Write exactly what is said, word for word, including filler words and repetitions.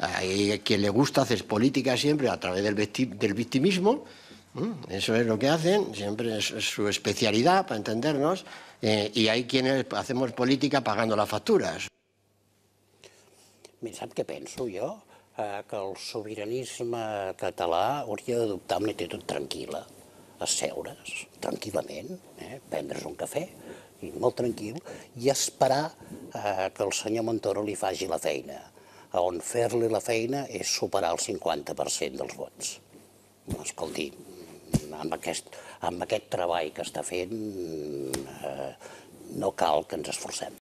Hay quien le gusta hacer política siempre a través del, del victimismo. Eso es lo que hacen, siempre es su especialidad, para entendernos, eh, y hay quienes hacemos política pagando las facturas. Mira, sap què penso jo? Eh, que el sobiranisme català hauria d'adoptar una actitud tranquil·la, asseure's tranquil·lament, eh, prendre's un cafè, i molt tranquil, i esperar eh, que el senyor Montoro li faci la feina, on fer-li la feina és superar el cinquanta per cent dels vots. Escolti, amb aquest, amb aquest treball que està fent eh, no cal que ens esforcem.